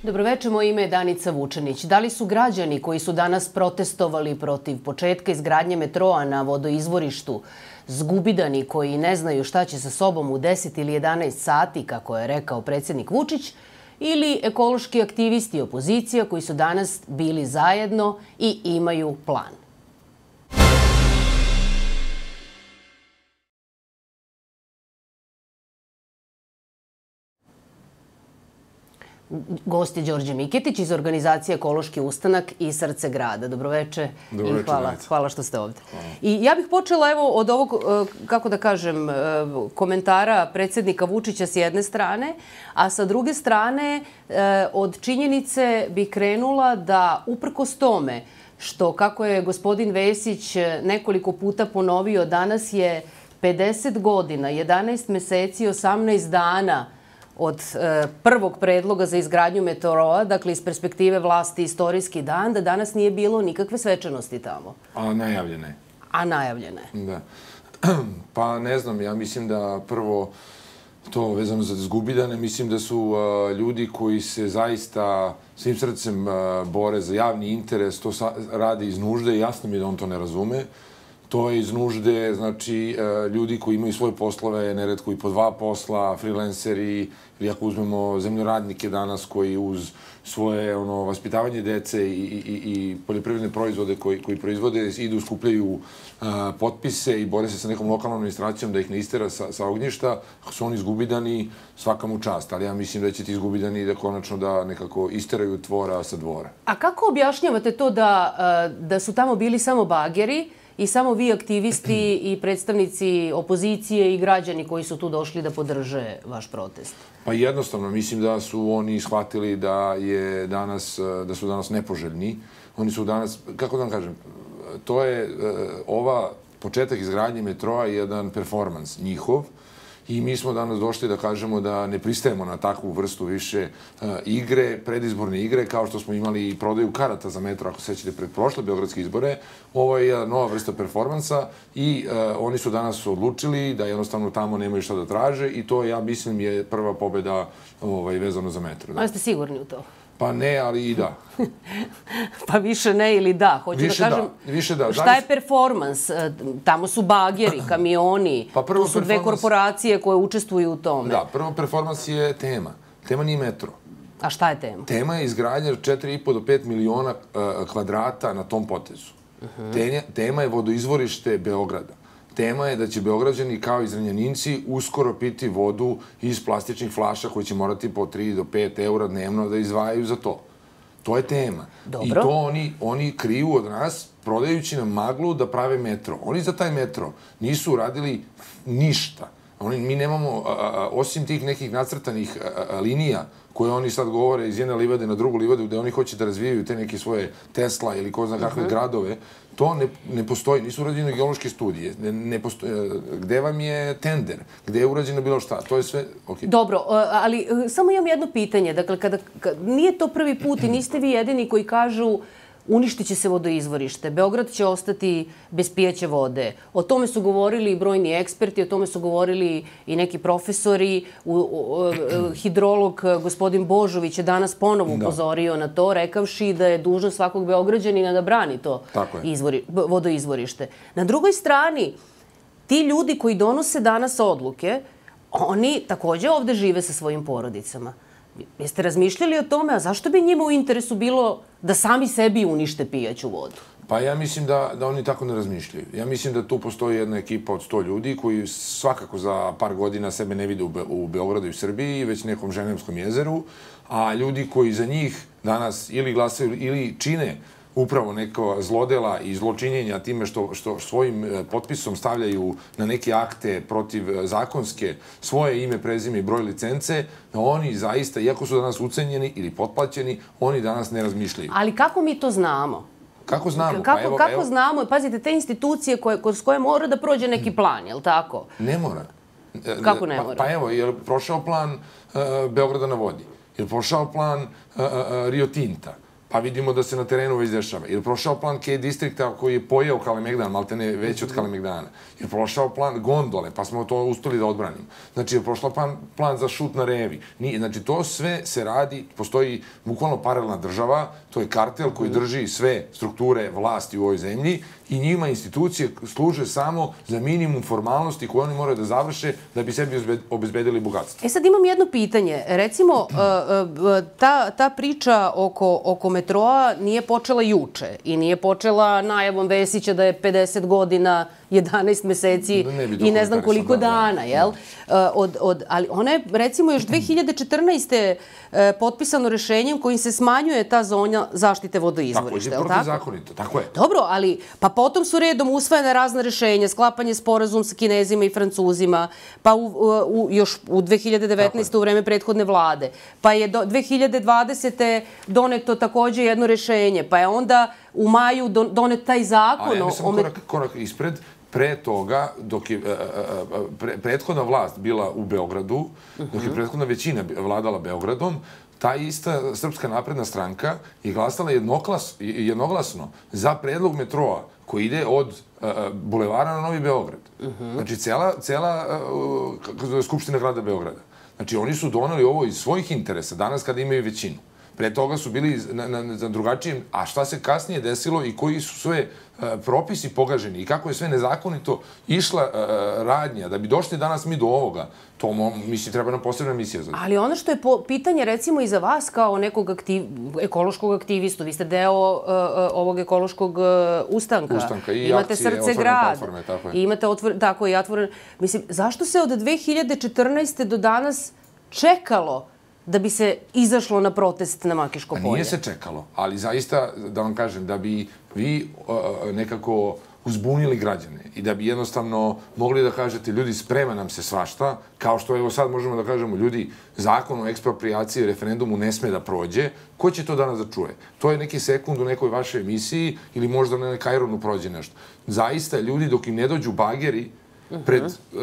Dobroveče, moje ime je Danica Vučenić. Da li su građani koji su danas protestovali protiv početka izgradnje metroa na vodoizvorištu zgubidani koji ne znaju šta će sa sobom u 10 ili 11 sati, kako je rekao predsjednik Vučić, ili ekološki aktivisti opozicija koji su danas bili zajedno i imaju plan? Gost je Đorđe Miketić iz organizacije Ekološki ustanak i Srce grada. Dobroveče i hvala što ste ovdje. I ja bih počela evo od ovog, kako da kažem, komentara predsjednika Vučića s jedne strane, a sa druge strane od činjenice bih krenula da uprkos tome što, kako je gospodin Vesić nekoliko puta ponovio, danas je 50 godina, 11 meseci, 18 dana od prvog predloga za izgradnju metroa, dakle iz perspektive vlasti istorijski dan, da danas nije bilo nikakve svečanosti tamo. A najavljene. A najavljene. Da. Pa ne znam, ja mislim da prvo to vezano za zgubidane, mislim da su ljudi koji se zaista svim srcem bore za javni interes, to rade iz nužde i jasno mi je da on to ne razume. To je iz nužde, znači, ljudi koji imaju svoje poslove, neretko i po 2 posla, freelanceri, ili ako uzmemo zemljoradnike danas koji uz svoje vaspitavanje dece i poljoprivredne proizvode koji proizvode idu, skupljaju potpise i bore se sa nekom lokalnom administracijom da ih ne istera sa ognjišta, ako su oni izgubidani, svaka mu čast. Ali ja mislim da će ti izgubidani da konačno da nekako isteraju tvora sa dvora. A kako objašnjavate to da su tamo bili samo bageri i samo vi aktivisti i predstavnici opozicije i građani koji su tu došli da podrže vaš protest? Pa jednostavno, mislim da su oni shvatili da su danas nepoželjni. Oni su danas, kako da vam kažem, to je početak izgradnje metroa jedan performans njihov. I mi smo danas došli da kažemo da ne pristajemo na takvu vrstu više igre, predizborne igre, kao što smo imali i prodaju karata za metro, ako se sećate, pred prošle beogradske izbore. Ovo je jedna nova vrsta performansa i oni su danas odlučili da jednostavno tamo nemaju šta da traže i to, ja mislim, je prva pobjeda vezano za metro. Ali ste sigurni u to? Pa ne, ali i da. Pa više ne ili da? Hoću da kažem, više da. Šta je performans? Tamo su bageri, kamioni, tu su 2 korporacije koje učestvuju u tome. Da, prvo performans je tema. Tema nije metro. A šta je tema? Tema je izgradnja 4,5 do 5 miliona kvadrata na tom potezu. Tema je vodoizvorište Beograda. Tema je da će Beograđani kao i Zrenjaninci uskoro piti vodu iz plastičnih flaša koji će morati po 3 do 5 eura dnevno da izdvajaju za to. To je tema. I to oni kriju od nas, prodajući nam maglu da prave metro. Oni za taj metro nisu uradili ništa. Mi nemamo, osim tih nekih nacrtanih linija koje oni sad govore iz jedne livade na drugu livadu, gde oni hoće da razvijaju te neke svoje Tesla ili ko zna kakve gradove, to ne postoji. Nisu urađene geološke studije. Gde vam je tender? Gde je urađeno bilo šta? To je sve... Dobro, ali samo imam jedno pitanje. Dakle, nije to prvi put i niste vi jedini koji kažu uništit će se vodoizvorište, Beograd će ostati bez pijaće vode. O tome su govorili i brojni eksperti, o tome su govorili i neki profesori. Hidrolog gospodin Božović je danas ponovo upozorio na to, rekavši da je dužnost svakog Beograđanina da brani to vodoizvorište. Na drugoj strani, ti ljudi koji donose danas odluke, oni također ovde žive sa svojim porodicama. Jeste razmišljali o tome, a zašto bi njima u interesu bilo da sami sebi unište pijaću vodu? Pa ja mislim da oni tako ne razmišljaju. Ja mislim da tu postoji jedna ekipa od 100 ljudi koji svakako za par godina sebe ne vide u Beogradu i Srbiji, već nekom Ženevskom jezeru, a ljudi koji za njih danas ili glasaju ili čine upravo neko zlodela i zločinjenja time što svojim potpisom stavljaju na neke akte protiv zakonske svoje ime, prezime i broj licence, da oni zaista, iako su danas ucenjeni ili potplaćeni, oni danas ne razmišljaju. Ali kako mi to znamo? Kako znamo? Kako znamo? Pazite, te institucije s koje mora da prođe neki plan, je li tako? Ne mora. Kako ne mora? Pa evo, je li prošao plan Beograda na vodi? Je li prošao plan Rio Tinta? Pa vidimo da se na terenu već dešava. Je li prošao plan K-distrikta koji je pojeo Kalemegdan, maltene već od Kalemegdana? Je li prošao plan gondole, pa smo to uspeli da odbranimo? Znači, je li prošao plan za šut na Revi? Nije. Znači, to sve se radi, postoji bukvalno paralelna država, to je kartel koji drži sve strukture vlasti u ovoj zemlji i njima institucije služe samo za minimum formalnosti koje oni moraju da završe da bi sebi obezbedili bogatstvo. Sad imam jedno pitanje. Recimo, ta priča oko metroa nije počela juče i nije počela najavom Vesića da je 50 godina, 11 meseci i ne znam koliko dana, jel? Ali ona je, recimo, još 2014. potpisano rešenjem kojim se smanjuje ta zona zaštite vodoizvorišta, jel tako? Tako je, protivzakonito, tako je. Dobro, ali pa potom su redom usvojene razne rešenja, sklapanje sporazum sa Kinezima i Francuzima, pa još u 2019. u vreme prethodne vlade, pa je 2020. doneto takođe jedno rešenje, pa je onda u maju donet taj zakon. Ali ja mislim korak ispred. Pre toga, dok je prethodna vlast bila u Beogradu, dok je prethodna većina vladala Beogradom, ta ista Srpska napredna stranka je glasala jednoglasno za predlog metroa koji ide od bulevara na Novi Beograd. Znači, cela Skupština grada Beograda. Znači, oni su doneli ovo iz svojih interesa, danas kada imaju većinu. Pre toga su bili na drugačijem, a šta se kasnije desilo i koji su sve propisi pogaženi i kako je sve nezakonito išla radnja da bi došli danas mi do ovoga, to, mislim, treba nam posebna misija za to. Ali ono što je pitanje, recimo, i za vas kao nekog ekološkog aktivistu, vi ste deo ovog ekološkog ustanka. I akcije, otvorene platforme, tako je. Imate tako i otvorene. Mislim, zašto se od 2014. do danas čekalo da bi se izašlo na protest na Makiško polje? Nije se čekalo, ali zaista, da vam kažem, da bi vi nekako uzbunili građane i da bi jednostavno mogli da kažete, ljudi, sprema nam se svašta, kao što evo sad možemo da kažemo, ljudi, zakon o eksproprijaciji referendumu ne sme da prođe, ko će to danas da čuje? To je neki sekund u nekoj vašoj emisiji ili možda na Kajronu prođe nešto. Zaista, ljudi, dok im ne dođu bageri pred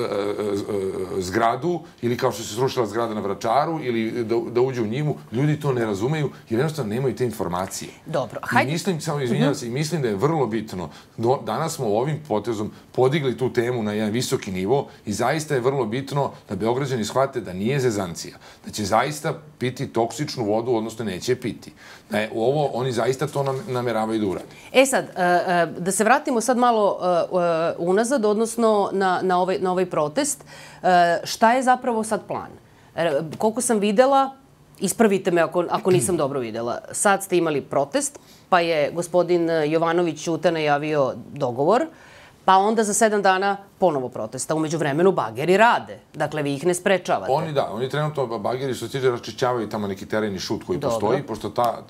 zgradu ili kao što se srušila zgrada na Vračaru ili da uđe u njivu, ljudi to ne razumeju jer jednostavno nemaju te informacije. Dobro, hajde. I mislim, samo izvinjavam se, i mislim da je vrlo bitno. Danas smo ovim potezom podigli tu temu na jedan visoki nivo i zaista je vrlo bitno da Beograđani shvate da nije zezancija, da će zaista piti toksičnu vodu, odnosno neće piti. Ovo, oni zaista to nameravaju da urade. Sad, da se vratimo sad malo unazad, odnosno na ovaj protest. Šta je zapravo sad plan? Koliko sam videla, ispravite me ako nisam dobro videla, sad ste imali protest, pa je gospodin Jovanović Ćuta najavio dogovor, pa onda za 7 dana ponovo protesta. Umeđu vremenu bageri rade. Dakle, vi ih ne sprečavate. Oni trenutno bageri što se tiče raščišćavaju tamo neki tereni šut koji postoji, pošto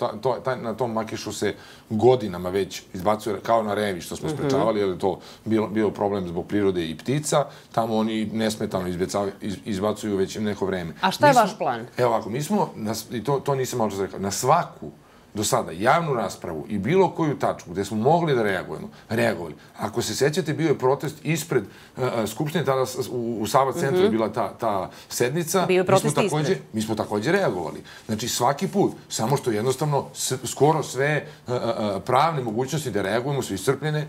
na tom Makišu se godinama već izbacuje kao na Revi što smo sprečavali, jer je to bio problem zbog prirode i ptica. Tamo oni nesmetano izbacuju već neko vreme. A šta je vaš plan? Evo ovako, mi smo, i to nisam malo čas rekao, na svaku do sada javnu raspravu i bilo koju tačku gde smo mogli da reagovali. Ako se sećate, bio je protest ispred Skupštine, tada u Sava centru je bila ta sednica. Bio je protest ispred. Mi smo takođe reagovali. Znači, svaki put, samo što jednostavno skoro sve pravne mogućnosti da reagujemo su iscrpljene.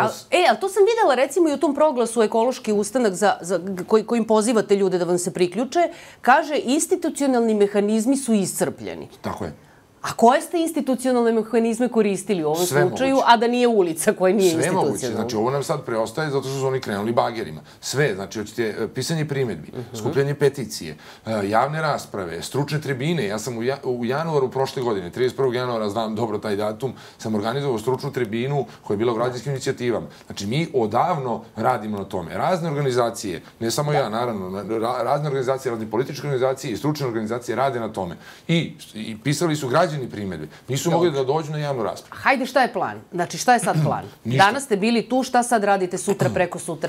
Ali to sam videla recimo i u tom proglasu Ekološki ustanak kojim pozivate ljude da vam se priključe, kaže institucionalni mehanizmi su iscrpljeni. Tako je. A koje ste institucionalne mehanizme koristili u ovom slučaju, a da nije ulica koja nije institucionalna? Sve moguće. Znači, ovo nam sad preostaje zato što su oni krenuli bagerima. Sve, znači, hoćete pisanje primedbi, skupljanje peticije, javne rasprave, stručne tribine. Ja sam u januaru prošle godine, 31. januara, znam dobro taj datum, sam organizovao stručnu tribinu koja je bila u građanskim inicijativama. Znači, mi odavno radimo na tome. Razne organizacije, ne samo ja, naravno, razne organizacije, razne političke organizacije i stručne organizacije rade na tome. I pisali su građani primedbe. Nisu mogli da dođu na javnu raspravu. Hajde, šta je plan? Znači, šta je sad plan? Danas ste bili tu, šta sad radite sutra, preko sutra?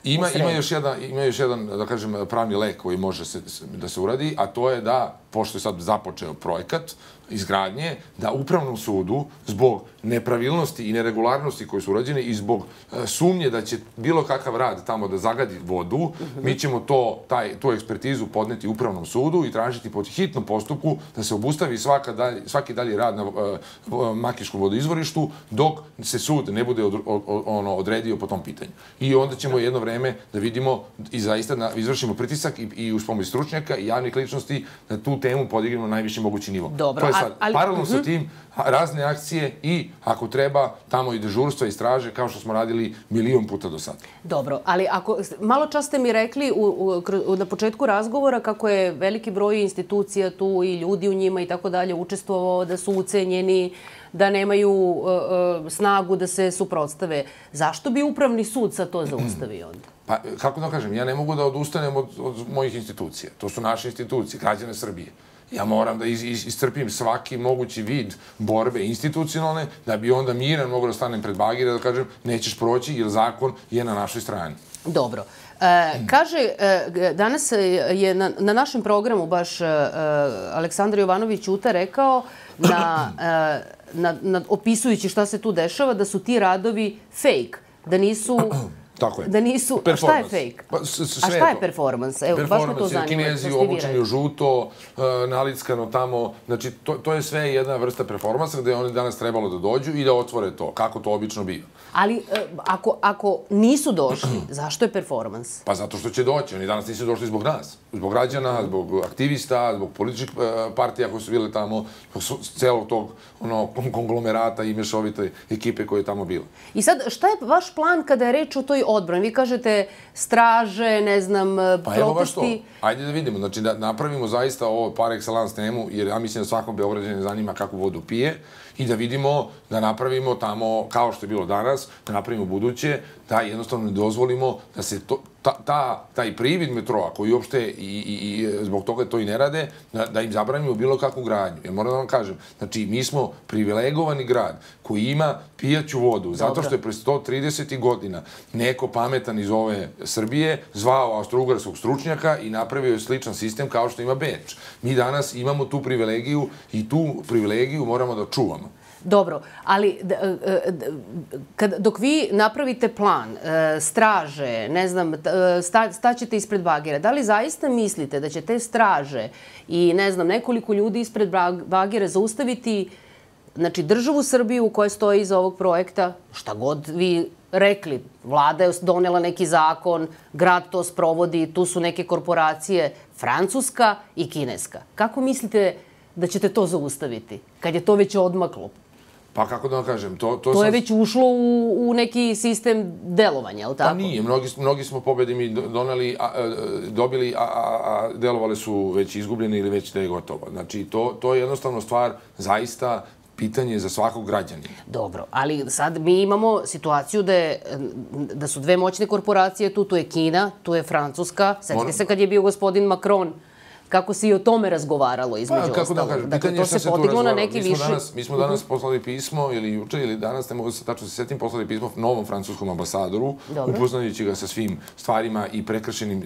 Ima još jedan, da kažem, pravni lek koji može da se uradi, a to je da, pošto je sad započeo projekat izgradnje, da Upravnom sudu, zbog nepravilnosti i neregularnosti koje su urađene i zbog sumnje da će bilo kakav rad tamo da zagadi vodu, mi ćemo tu ekspertizu podneti Upravnom sudu i tražiti po hitnom postupku da se obustavi svaki dalji rad na Makiškom vodoizvorištu dok se sud ne bude odredio po tom pitanju. I onda ćemo jedno vreme da vidimo i zaista izvršimo pritisak i uz pomoć stručnjaka i javnih ličnosti da tu temu podignemo na najviši mogući nivo. Dobro. Paralelno sa tim, razne akcije i, ako treba, tamo i dežurstva i straže, kao što smo radili milion puta do sada. Dobro, ali malo čas ste mi rekli na početku razgovora kako je veliki broj institucija tu i ljudi u njima i tako dalje učestvovao, da su ucenjeni, da nemaju snagu da se suprotstave. Zašto bi Upravni sud sad to zaustavio onda? Pa, kako da kažem, ja ne mogu da odustanem od mojih institucija. To su naše institucije, građane Srbije. Ja moram da iscrpim svaki mogući vid borbe institucionalne, da bi onda miran mogu da stanem pred bagire da kažem nećeš proći jer zakon je na našoj strani. Dobro. Kaže, danas je na našem programu baš Aleksandar Jovanović Ćuta rekao, opisujući šta se tu dešava, da su ti radovi fake, da nisu... Tako je. Da nisu... A šta je fake? A šta je performans? Evo, baš me to zanima. Kinezi obučeni u žuto, nalickano tamo. Znači, to je sve jedna vrsta performansa gde oni danas trebalo da dođu i da otvore to, kako to obično biva. Ali ako nisu došli, zašto je performans? Pa zato što će doći. Oni danas nisu došli zbog nas. Zbog građana, zbog aktivista, zbog političkih partija koje su bile tamo, zbog celog tog konglomerata i mešovite ekipe koje je tamo bila. I sad, šta je vaš plan kada je reč o toj odbrani? Vi kažete straže, ne znam, protesti... Pa evo baš to. Ajde da vidimo. Znači da napravimo zaista ovo par excellence temu, jer ja mislim da svakom Beograđaninu zanima kakvu vodu pije i da vidimo, da napravimo tamo, kao što je bilo danas, da napravimo buduće, da jednostavno ne dozvolimo da se taj privid metroa, koji uopšte i zbog toga to i ne rade, da im zabranimo bilo kakvu gradnju. Jer moram da vam kažem, znači mi smo privilegovani grad koji ima pijaću vodu, zato što je pre 130 godina neko pametan iz ove Srbije zvao austrougarskog stručnjaka i napravio je sličan sistem kao što ima Beč. Mi danas imamo tu privilegiju i tu privilegiju moramo da čuvamo. Dobro, ali dok vi napravite plan, straže, ne znam, staćete ispred bagira, da li zaista mislite da će te straže i, ne znam, nekoliko ljudi ispred bagira zaustaviti, znači, državu Srbiju koja stoji iza ovog projekta, šta god vi rekli, vlada je donela neki zakon, grad to sprovodi, tu su neke korporacije, francuska i kineska. Kako mislite da ćete to zaustaviti, kad je to već odmaklo? Pa kako da vam kažem, to je već ušlo u neki sistem delovanja, je li tako? Pa nije, mnogi smo pobjede mi dobili, a delovale su već izgubljene ili već da je gotovo. Znači, to je jednostavno stvar zaista pitanje za svakog građanina. Dobro, ali sad mi imamo situaciju da su dve moćne korporacije tu je Kina, tu je Francuska. Sjetite se kad je bio gospodin Macron, kako se i o tome razgovaralo između ostalog. Kako da kažem, pitanje je šta se tu razgovaralo. Mi smo danas poslali pismo, ili juče, ili danas, ne mogu se tačno se setim, poslali pismo novom francuskom ambasadoru, upoznajući ga sa svim stvarima i prekršenim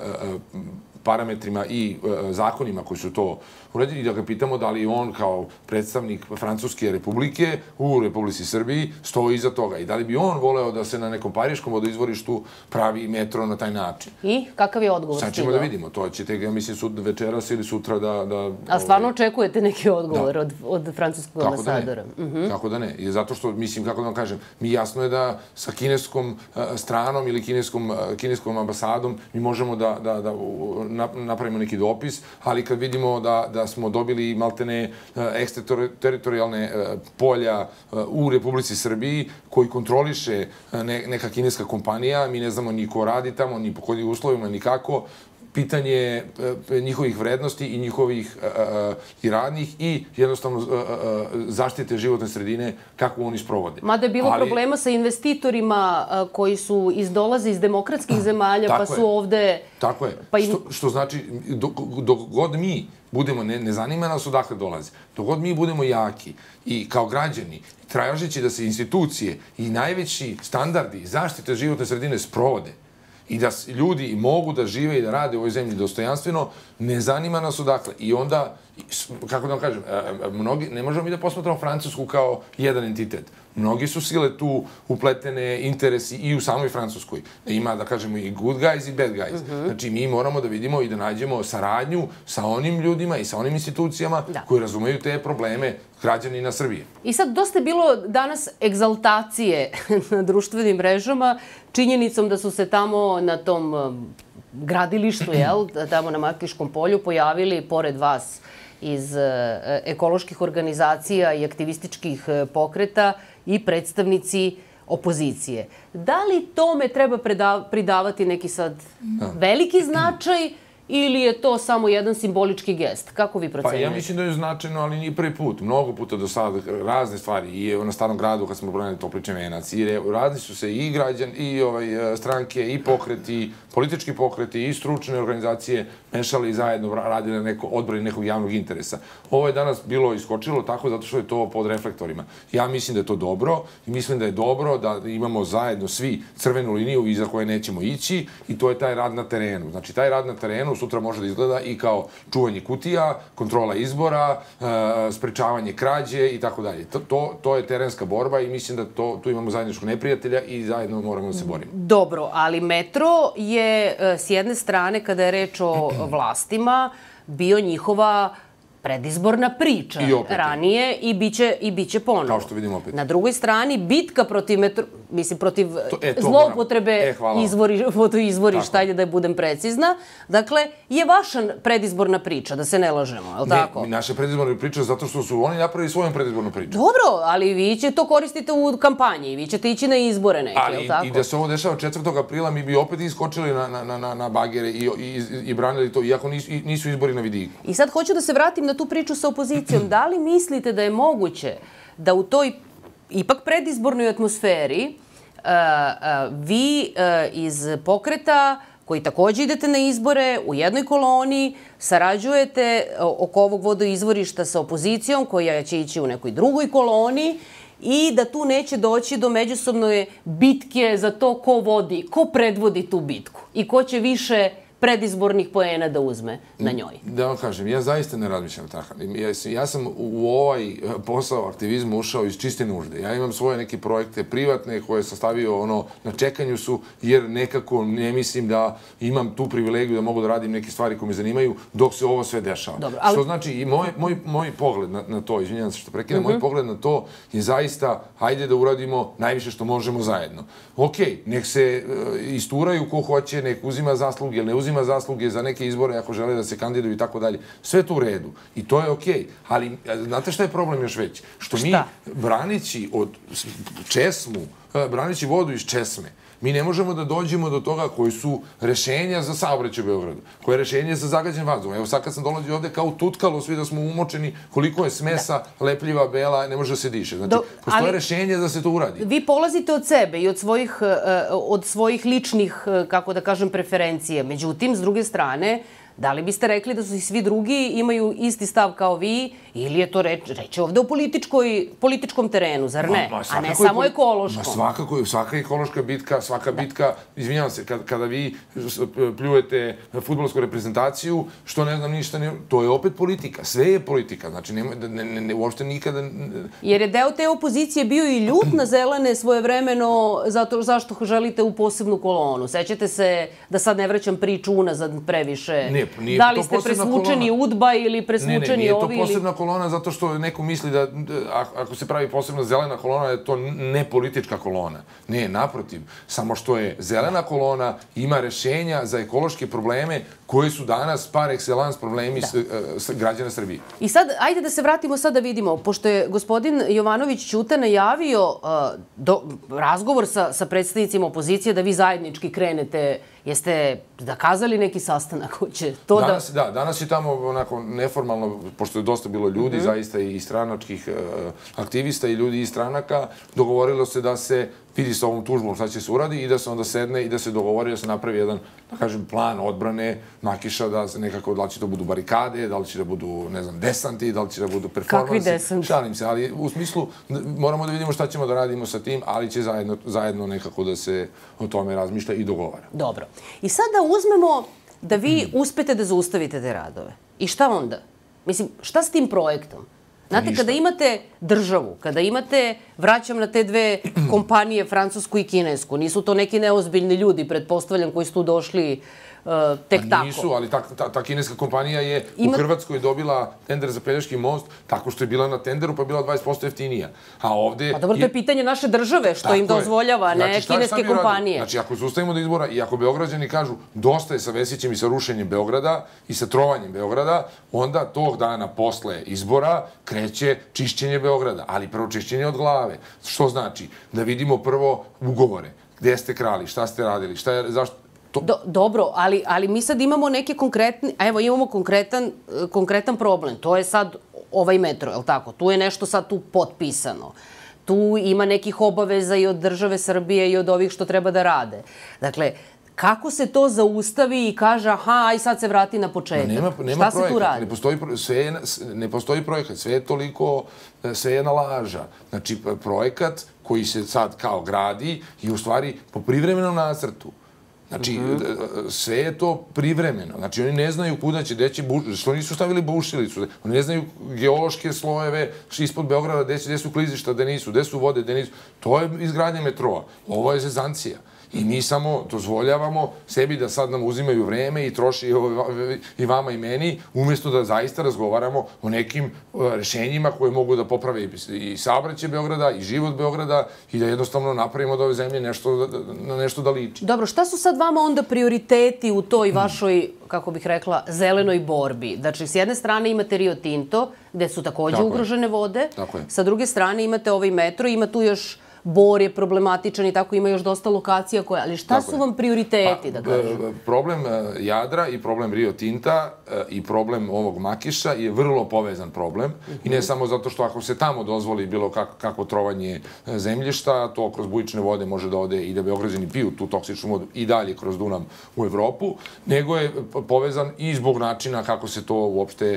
parametrima i zakonima koji su to uredili i da ga pitamo da li on kao predstavnik Francuske republike u Republici Srbiji stoji iza toga i da li bi on voleo da se na nekom pariškom vodoizvorištu pravi metro na taj način. I kakav je odgovor stigao? Sad ćemo da vidimo. To ćete, ja mislim, sud večeras ili sutra da... A stvarno očekujete neki odgovor od francuskog ambasadora? Kako da ne. Zato što, mislim, kako da vam kažem, mi jasno je da sa kineskom stranom ili kineskom ambasadom mi možemo da napravimo neki dopis, ali kad vidimo da smo dobili maltene ekstrateritorijalne polja u Republici Srbiji koji kontroliše neka kineska kompanija, mi ne znamo ni ko radi tamo, ni po kojim uslovima, ni kako, pitanje njihovih vrednosti i njihovih i radnih i jednostavno zaštite životne sredine kako oni sprovode. Mada je bilo problema sa investitorima koji dolaze iz demokratskih zemalja pa su ovde... Tako je. Što znači, dok god mi budemo, ne zanima nas odakle dolaze, dok god mi budemo jaki i kao građani, tražeći da se institucije i najveći standardi zaštite životne sredine sprovode, i da ljudi mogu da žive i da rade u ovoj zemlji dostojanstveno, ne zanima nas odakle. I onda, kako da vam kažem, ne možemo mi da posmatramo Francusku kao jedan entitet. Mnogi su sile tu upletene, interesi i u samoj Francuskoj. Ima, da kažemo, i good guys i bad guys. Znači, mi moramo da vidimo i da nađemo saradnju sa onim ljudima i sa onim institucijama koji razumeju te probleme građanina Srbije. I sad, dosta je bilo danas egzaltacije na društvenim mrežama, činjenicom da su se tamo na tom gradilištu, tamo na Makiškom polju, pojavili, pored vas, iz ekoloških organizacija i aktivističkih pokreta i predstavnici opozicije. Da li tome treba pridavati neki sad veliki značaj ili je to samo jedan simbolički gest? Kako vi procenjujete? Pa ja mislim da je značajno, ali nije prvi put. Mnogo puta do sada razne stvari. I na Starom gradu, kad smo branili Toplični venac, razni su se i građani, i stranke, i pokreti, politički pokreti, i stručne organizacije mešali i zajedno radili na odbrani nekog javnog interesa. Ovo je danas bilo iskočilo tako zato što je to pod reflektorima. Ja mislim da je to dobro i mislim da je dobro da imamo zajedno svi crvenu liniju iza koje nećemo ići i to je taj rad na terenu. Znači, taj rad na terenu sutra može da izgleda i kao čuvanje kutija, kontrola izbora, sprečavanje krađe i tako dalje. To je terenska borba i mislim da tu imamo zajedničkog neprijatelja i zajedno moramo da se borimo. Dobro, ali metro je s jedne strane, kada je reč o vlastima, bio njihova predizborna priča ranije i biće ponovo. Kao što vidimo opet. Na drugoj strani, bitka protiv zloupotrebe vodoizvorišta, ajde da je budem precizna, dakle, je vaša predizborna priča, da se ne lažemo, je li tako? Ne, naša predizborna priča zato što su oni napravili svojom predizbornu priču. Dobro, ali vi će to koristiti u kampanji, vi ćete ići na izbore neke, je li tako? I da se ovo dešava 4. aprila, mi bi opet iskočili na bagere i branili to, iako nisu izbori na vidiku. I sad hoću da se vratim na tu priču sa opozicijom. Da li mislite da je moguće da u toj ipak predizbornoj atmosferi vi iz pokreta, koji takođe idete na izbore, u jednoj koloni, sarađujete oko ovog vodoizvorišta sa opozicijom, koja će ići u nekoj drugoj koloni, i da tu neće doći do međusobne bitke za to ko predvodi tu bitku i ko će više predizbornih poena da uzme na njoj. Da vam kažem, ja zaista ne razmišljam tako. Ja sam u ovaj posao aktivizma ušao iz čiste nužde. Ja imam svoje neke projekte privatne koje sam stavio na čekanju su, jer nekako ne mislim da imam tu privilegiju da mogu da radim neke stvari koje me zanimaju dok se ovo sve dešava. Što znači, i moj pogled na to, izvinjam se što prekinem, moj pogled na to je zaista, hajde da uradimo najviše što možemo zajedno. Okej, nek se isturaju ko hoće, nek uzima zasluge ili ne uzima zasluge za neke izbore ako žele da se kandiduju i tako dalje. Sve to u redu. I to je okej. Ali, znate šta je problem još veći? Što mi, branići od česmu, branići vodu iz česme, mi ne možemo da dođemo do toga koji su rešenja za saobraćaj u Beogradu, koje je rešenje za zagađen vazduh. Evo sad kad sam dolazio ovde kao tutkalo, svi da smo umočeni, koliko je smesa, lepljiva, bela, ne može da se diše. Znači, postoje rešenje da se to uradi. Vi polazite od sebe i od svojih ličnih, kako da kažem, preferencije. Međutim, s druge strane, da li biste rekli da su i svi drugi imaju isti stav kao vi ili je to reč ovde o političkom terenu, zar ne? A ne samo ekološkom. Svakako, svaka ekološka bitka, svaka bitka, izvinjavam se, kada vi pljujete fudbalsku reprezentaciju, što ne znam ništa, to je opet politika. Sve je politika. Znači, uopšte nikada... Jer je deo te opozicije bio i ljut na zelene svojevremeno zašto želite u posebnu kolonu. Sećate se, da sad ne vraćam priču unazad previše. Da li ste presvučeni UDBA ili presvučeni ovi ili... Ne, nije to posebna kolona zato što neko misli da ako se pravi posebna zelena kolona je to ne politička kolona. Ne, naprotiv. Samo što je zelena kolona ima rešenja za ekološke probleme koji su danas par excellence problemi građana Srbije. I sad, ajde da se vratimo sad da vidimo, pošto je gospodin Jovanović Ćuta najavio razgovor sa predstavnicima opozicije da vi zajednički krenete. Jeste zakazali neki sastanak? Danas je tamo onako neformalno, pošto je dosta bilo ljudi, zaista i stranačkih aktivista i ljudi iz stranaka, dogovorilo se da se vidi sa ovom tužbom šta će se uradi i da se onda sedne i da se dogovori da se napravi jedan, da kažem, plan odbrane Makiša, da se nekako, da li će to budu barikade, da li će da budu, ne znam, desanti, da li će da budu performansi. Kakvi desanti? Šalim se, ali u smislu moramo da vidimo šta ćemo da radimo sa tim, ali će zajedno nekako da se o tome razmišlja i dogovara. Dobro. I sad da uzmemo da vi uspete da zaustavite te radove. I šta onda? Mislim, šta s tim projektom? Znate, kada imate državu, kada imate, vraćam na te dve kompanije, francusku i kinesku, nisu to neki neozbiljni ljudi, pretpostavljam, koji su tu došli tek tako. Nisu, ali ta kineska kompanija je u Hrvatskoj dobila tender za Pelješki most tako što je bila na tenderu pa je bila 20% jeftinija. A ovde... Pa dobro, to je pitanje naše države, što im dozvoljava, ne kineske kompanije. Znači, ako se ustavimo do izbora i ako Beograđani kažu dosta je sa Vesićem i sa rušenjem Beograda i sa trovanjem Beograda, onda tog dana posle izbora kreće čišćenje Beograda, ali prvo čišćenje od glave. Što znači? Da vidimo prvo ugovore. Gde ste krali, šta ste radili, zašto... Dobro, ali mi sad imamo neke konkretne, evo imamo konkretan problem, to je sad ovaj metro, je li tako? Tu je nešto sad tu potpisano. Tu ima nekih obaveza i od države Srbije i od ovih što treba da rade. Dakle, kako se to zaustavi i kaže, aha, aj sad se vrati na početak? Šta se tu radi? Ne postoji projekat, sve je toliko, sve je jedna laža. Znači, projekat koji se sad kao gradi je u stvari po privremenom nacrtu. Znači, sve je to privremeno. Znači, oni ne znaju kuda će, gde će, što nisu stavili bušilicu. Oni ne znaju geološke slojeve ispod Beograda, gde su klizišta, gde nisu, gde su vode, gde nisu. To je izgradnja metroa. Ovo je zezancija. I mi samo dozvoljavamo sebi da sad nam uzimaju vreme i troši i vama i meni, umjesto da zaista razgovaramo o nekim rešenjima koje mogu da poprave i saobraćaj Beograda i život Beograda i da jednostavno napravimo od ove zemlje nešto da liči. Dobro, šta su sad vama onda prioriteti u toj vašoj, kako bih rekla, zelenoj borbi? Znači, s jedne strane imate Rio Tinto, gde su takođe ugrožene vode, sa druge strane imate ovaj metro, ima tu još Bor je problematičan i tako ima još dosta lokacija koje... Ali šta su vam prioriteti, da kažem? Problem Jadra i problem Rio Tinta i problem ovog Makiša je vrlo povezan problem. I ne samo zato što ako se tamo dozvoli bilo kakvo trovanje zemljišta, to kroz bujične vode može da ode i da Beograđani piju tu toksičnu vodu i dalje kroz Dunav u Evropu, nego je povezan i zbog načina kako se to uopšte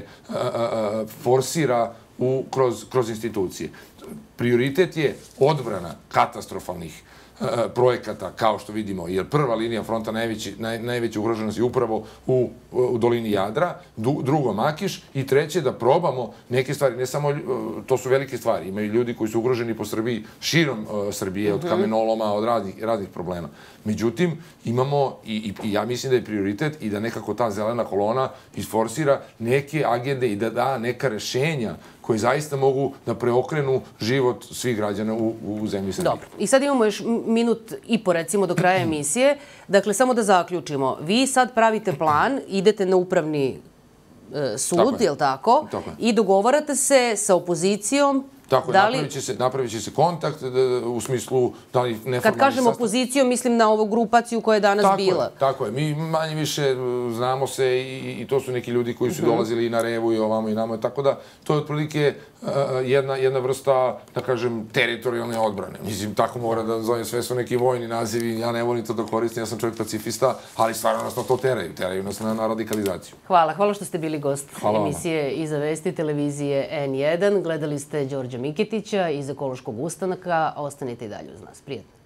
forsira kroz institucije. Prioritet je odbrana katastrofalnih projekata, kao što vidimo, jer prva linija fronta najveća ugroženost je upravo u dolini Jadra, drugo Makiš i treće da probamo neke stvari, ne samo, to su velike stvari, imaju ljudi koji su ugroženi po Srbiji, širom Srbije, od kamenoloma, od raznih problema. Međutim, imamo, i ja mislim da je prioritet i da nekako ta zelena kolona isforsira neke agende i da da neka rešenja koje zaista mogu da preokrenu život svih građana u zemlji Srbije. Dobro. I sad imamo još minut i po, recimo, do kraja emisije. Dakle, samo da zaključimo. Vi sad pravite plan, idete na upravni sud, je li tako? I dogovarate se sa opozicijom. Tako je, napravit će se kontakt u smislu da li neformalni sastav... Kad kažem opoziciju, mislim na ovu grupaciju koja je danas bila. Tako je. Mi manje više znamo se i to su neki ljudi koji su dolazili i na Revu i ovamo i namo. Tako da to je otprilike jedna vrsta, da kažem, teritorijalne odbrane. Mislim, tako mora da zove, sve su neki vojni nazivi, ja ne volim to da koristim, ja sam čovjek pacifista, ali stvarno nas na to teraju nas na radikalizaciju. Hvala što ste bili gost emisije Iza vesti televizije N1. Gledali ste Đorđa Miketića iz Ekološkog ustanka. Ostanite i dalje uz nas. Prijetno.